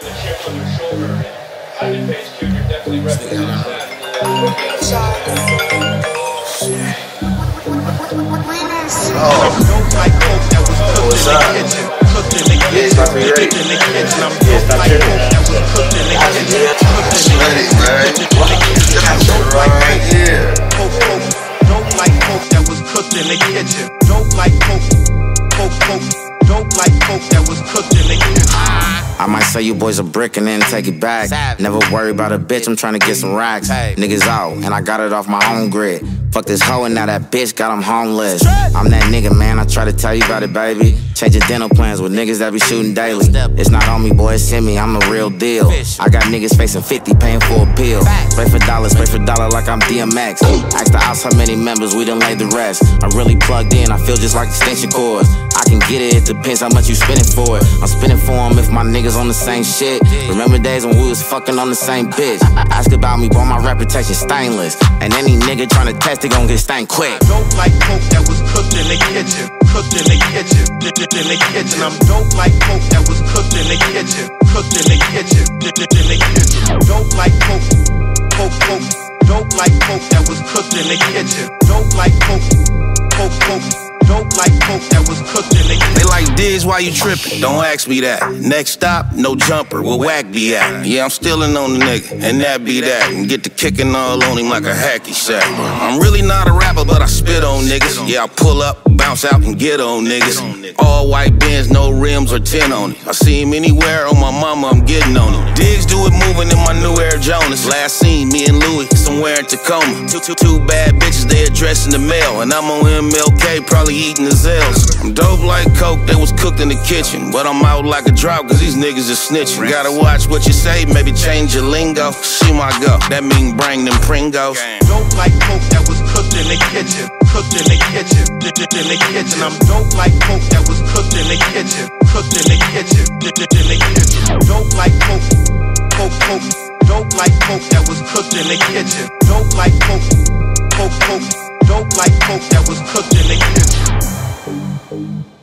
The chip on your shoulder. Ivy Face Jr. definitely represents that. Dope like coke that was cooked in the kitchen. Cooked in the kitchen. Cooked in the kitchen. I'm dope like coke that was cooked in the kitchen. Cooked in the kitchen. Dope like coke. Dope like coke that was cooked in the kitchen. Dope like coke. Dope like coke that was cooked in the kitchen. I might sell you boys a brick and then take it back. Never worry about a bitch, I'm trying to get some racks. Niggas out, and I got it off my own grid. Fuck this hoe and now that bitch got him homeless. I'm that nigga, man, I try to tell you about it, baby. Changing dental plans with niggas that be shooting daily. It's not on me, boy, it's in me, I'm the real deal. I got niggas facing 50, paying for a pill. Spray for dollar like I'm DMX. Ask the house how many members, we done laid the rest. I'm really plugged in, I feel just like extension cords. I can get it, it depends how much you spending for it. I'm spending for them if my niggas on the same shit. Remember days when we was fucking on the same bitch. Ask about me, boy, my reputation stainless. And any nigga trying to test it gon' get stained quick. Dope like coke that was cooked in the kitchen. Cooked in the kitchen. In the kitchen. I'm dope like coke that was cooked in the kitchen. Cooked in the kitchen. In the kitchen. Dope like coke. Dope like coke that was cooked in the kitchen. Dope like coke. Dope like coke that was cooked in the kitchen. They like Diggs, why you tripping? Don't ask me that. Next stop, no jumper, where Wack be at? Yeah, I'm stealing on the nigga, and that be that. And get the kicking all on him like a hacky sack. I'm really not a rapper, but I spit on niggas. Yeah, I pull up, bounce out, and get on niggas. All white Benz, no rims or 10 on it. I see him anywhere, on my mama, I'm getting on it. Diggs do it moving in my new Air Jonas. Last seen me and Louis somewhere in Tacoma. Two bad bitches, they addressing the mail. And I'm on MLK, probably eating the Zels. I'm dope like coke, they was cooked in the kitchen. But I'm out like a drought, cause these niggas is snitching. Gotta watch what you say, maybe change your lingo. She my go, that mean bring them Pringles. Dope like coke that was cooked in the kitchen. Cooked in the kitchen. In the kitchen. I'm dope like coke that was cooked in the kitchen. Cooked in the kitchen. In the kitchen. Dope like coke. Dope like coke that was cooked in the kitchen. Dope like coke. Dope like coke that was cooked in the kitchen.